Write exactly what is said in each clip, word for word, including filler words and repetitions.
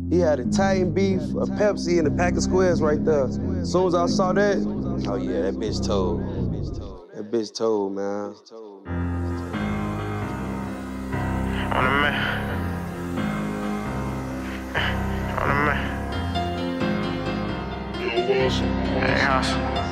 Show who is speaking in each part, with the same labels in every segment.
Speaker 1: He had Italian beef, a Pepsi, and a pack of squares right there. As soon as I saw that, oh yeah, that bitch told. That bitch told, man.
Speaker 2: On the man. On the man. Hey, house.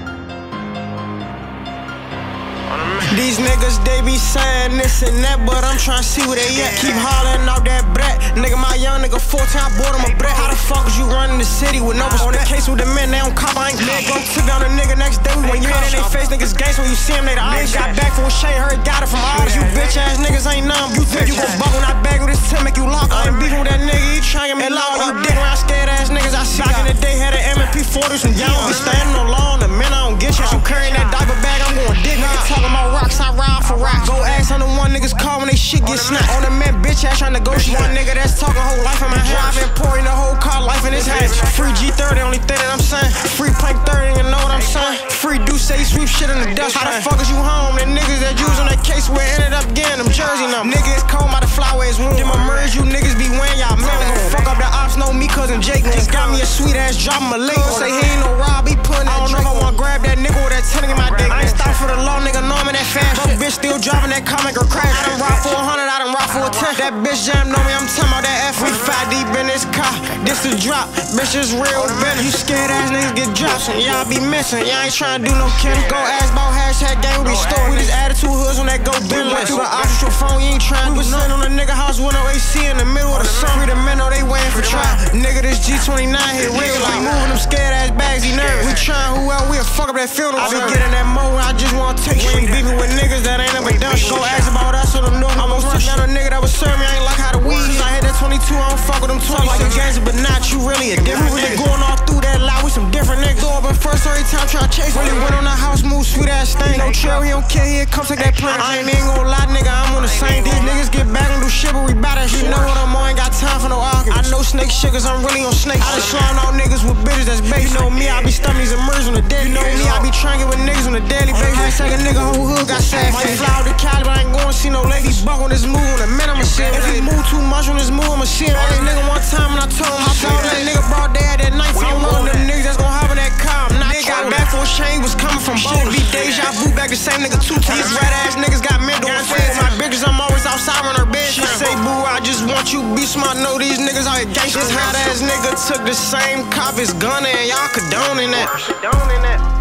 Speaker 3: These niggas, they be saying this and that, but I'm tryna see where they at. Keep hollering out that brat. Nigga, my young nigga, fourteen, I bought him a brat. How the fuck is you running the city with no respect? On the case with the men, they don't cop, I ain't cop. Nigga, took down a nigga next day. When you hit in they face, niggas gangs. When you see him, they the eyes. Got back from a shade, heard got it from ours. You bitch ass niggas ain't numb. You think you gon' buck when I bag with this ten, make you lock. I ain't beefing with that nigga, he trying me loud. You dick around scared ass niggas I see. Back in the day, had an M and P forty, some young. Be standing on lawn, the men I don't get shit. You carrying that diaper bag, I'm going dick. Nigga talking about rocks, I ride for rocks. Go ask on the one niggas call when they shit get snapped. On the man, bitch ass trying to negotiate. One nigga that's talking whole life in my head. I've been pouring the whole car life in his hands. Free G thirty, only thing that I'm saying. Free Plank thirty, you know what I'm saying. Free do say sweep shit in the dust. How the fuck is you home? The niggas that use on that case where it ended up getting them jersey numbers. Nigga, it's cold, by the flyways warm. Them merge, you niggas be wearing y'all man. Gon' fuck up the ops, know me cousin Jake. Just got me a sweet ass drop him a link. Say he ain't no Rob, he putting that I don't know if I wanna grab that nigga with that ten in my dick. I ain't stop for the law, nigga, know I'm in that fast. But bitch still driving that car, make her crash. I done rock for a hundred, I done rock for a ten. That bitch jam know me, I'm talking about that F. We five deep in this car, this the drop. Bitch is real venom. You scared ass niggas get drops, and y'all be missing. Y'all ain't trying to do no killing. Go ask about hashtag game, we be stoked. We just added two hoods on that go bill list. Through the option your phone, you ain't trying to do nothing. On the nigga house with no A C in the middle of the sun. Free the men know they waiting for try. Nigga, this G twenty-nine hit real. Like moving them scared ass bags, he nervous. We trying who else, we'll fuck up that funeral. I be getting that mode, I just wanna take shit. We beefing with niggas that ain't never done shit. Go ask about us or them new. I almost took down a nigga that was serving me, I ain't like how to weed. Since I hit that twenty-two, I don't fuck with them twenty. Like a gangster, but not you, really a different nigga. Really going all through that lot, we some different niggas. Go up in first every time tryna chase. Really went on the house move, sweet ass thing. No chill, he don't care, he'll come take that plan. I ain't even gonna lie, nigga, I'm on the same. These niggas get back and do shit, but we bout that shit. You know what I'm on, ain't got time for no arguments. I know snake shit, cause I'm really on snake. I just slime out niggas with bitches that's bait. You know me, I be stummies and murders on the daily. You know me, I be trying to get with niggas on the daily basis. Hashtag a nigga whole hood got sad. Might fly out the Cali, but I ain't going to see no lady buck on this move. On the man, I'ma see him. If he move too much on this move, I'ma see him. This nigga one time and I told him, I saw that nigga brought day at that night. I'm one of them niggas that's gon' hop in that car. I'm not got back for a shame, was coming from both. Be Deja, boot back the same nigga two times. These red ass niggas got mental feds. My bitches, I'm always outside on her bed. She say, boo, I just want you be smart. Know these niggas out here gangsters. This hot ass nigga took the same cop as gunner and y'all condoning that.